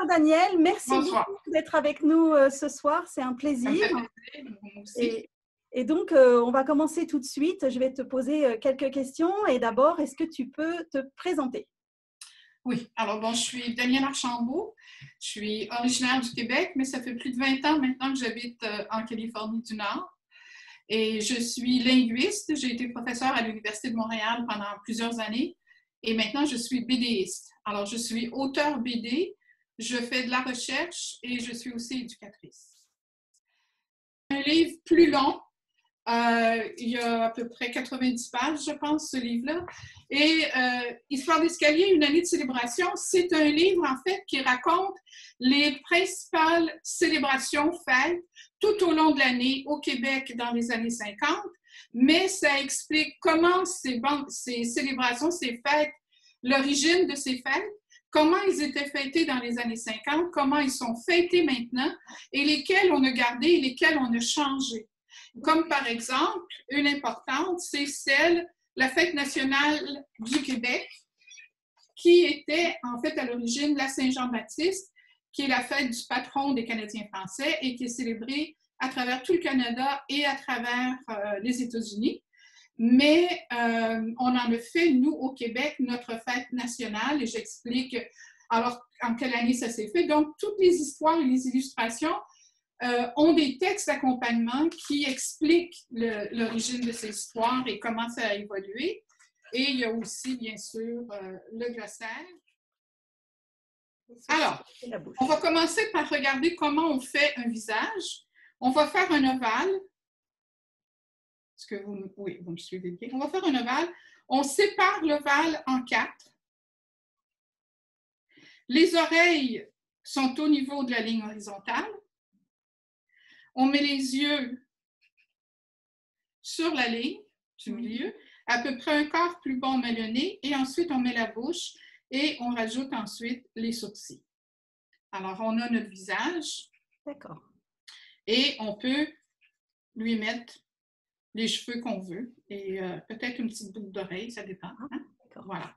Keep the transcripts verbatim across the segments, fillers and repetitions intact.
Bonsoir Daniel, merci Bonsoir. beaucoup d'être avec nous euh, ce soir, c'est un plaisir. Ça me fait plaisir, moi aussi. Et, et donc, euh, on va commencer tout de suite. Je vais te poser euh, quelques questions. Et d'abord, est-ce que tu peux te présenter? Oui, alors bon, je suis Danielle Archambault. Je suis originaire du Québec, mais ça fait plus de vingt ans maintenant que j'habite euh, en Californie du Nord. Et je suis linguiste. J'ai été professeure à l'Université de Montréal pendant plusieurs années. Et maintenant, je suis BDiste. Alors, je suis auteure B D, je fais de la recherche et je suis aussi éducatrice. Un livre plus long. Euh, il y a à peu près quatre-vingt-dix pages, je pense, ce livre-là. Et euh, Histoire d'escalier, une année de célébration, c'est un livre, en fait, qui raconte les principales célébrations fêtes tout au long de l'année au Québec dans les années cinquante, mais ça explique comment ces, ces célébrations, ces fêtes, l'origine de ces fêtes, comment ils étaient fêtés dans les années cinquante, comment ils sont fêtés maintenant, et lesquels on a gardé et lesquels on a changé. Comme par exemple, une importante, c'est celle, la fête nationale du Québec, qui était en fait à l'origine la Saint-Jean-Baptiste, qui est la fête du patron des Canadiens français et qui est célébrée à travers tout le Canada et à travers euh, les États-Unis. Mais euh, on en a fait, nous, au Québec, notre fête nationale, et j'explique alors en quelle année ça s'est fait. Donc, toutes les histoires et les illustrations Euh, ont des textes d'accompagnement qui expliquent l'origine de ces histoires et comment ça a évolué. Et il y a aussi, bien sûr, euh, le glossaire. Alors, on va commencer par regarder comment on fait un visage. On va faire un ovale. Est-ce que vous, oui, vous me suivez bien? On va faire un ovale. On sépare l'ovale en quatre. Les oreilles sont au niveau de la ligne horizontale. On met les yeux sur la ligne du milieu, à peu près un quart plus bas, on met le nez, et ensuite on met la bouche et on rajoute ensuite les sourcils. Alors, on a notre visage. D'accord. Et on peut lui mettre les cheveux qu'on veut et euh, peut-être une petite boucle d'oreille, ça dépend. Hein? Voilà.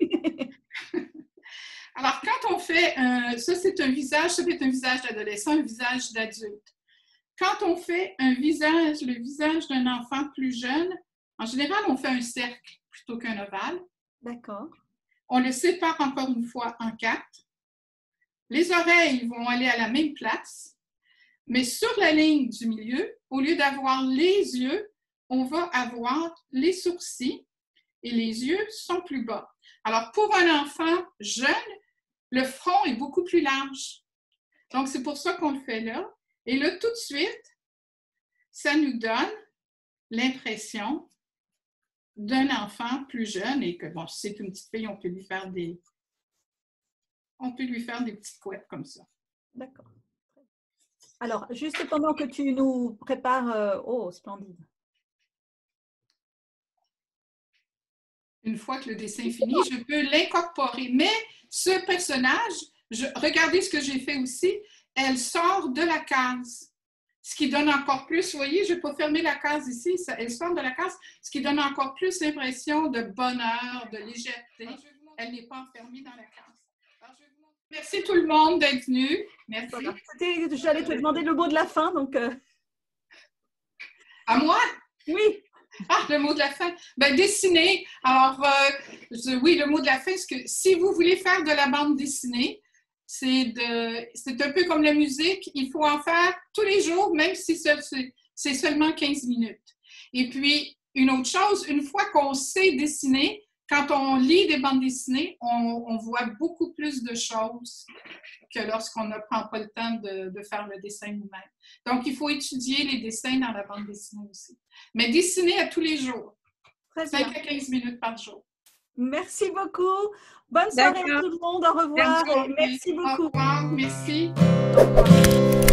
Alors, quand on fait, euh, ça c'est un visage, ça peut être un visage d'adolescent, un visage d'adulte. Quand on fait un visage, le visage d'un enfant plus jeune, en général, on fait un cercle plutôt qu'un ovale. D'accord. On le sépare encore une fois en quatre. Les oreilles vont aller à la même place, mais sur la ligne du milieu, au lieu d'avoir les yeux, on va avoir les sourcils et les yeux sont plus bas. Alors, pour un enfant jeune, le front est beaucoup plus large. Donc, c'est pour ça qu'on le fait là. Et là, tout de suite, ça nous donne l'impression d'un enfant plus jeune et que, bon, si c'est une petite fille, on peut lui faire des, on peut lui faire des petites couettes comme ça. D'accord. Alors, juste pendant que tu nous prépares, euh, oh, splendide. Une fois que le dessin est fini, je peux l'incorporer. Mais ce personnage, je, regardez ce que j'ai fait aussi, elle sort de la case. Ce qui donne encore plus, vous voyez, je ne vais pas fermer la case ici, ça, elle sort de la case, ce qui donne encore plus l'impression de bonheur, de légèreté. Elle n'est pas enfermée dans la case. Alors, je vais vous montrer. Merci tout le monde d'être venu. Merci. Voilà. J'allais te demander le mot de la fin, donc... Euh... À moi? Oui. Ah, le mot de la fin. Ben, dessiner. Alors, euh, je, oui, le mot de la fin, c'est que si vous voulez faire de la bande dessinée, c'est un peu comme la musique, il faut en faire tous les jours, même si c'est seulement quinze minutes. Et puis, une autre chose, une fois qu'on sait dessiner, quand on lit des bandes dessinées, on, on voit beaucoup plus de choses que lorsqu'on ne prend pas le temps de, de faire le dessin nous-mêmes. Donc, il faut étudier les dessins dans la bande dessinée aussi. Mais dessiner à tous les jours, cinq à quinze minutes par jour. Merci beaucoup. Bonne soirée à tout le monde. Au revoir. Merci, et merci beaucoup. Au revoir. Merci.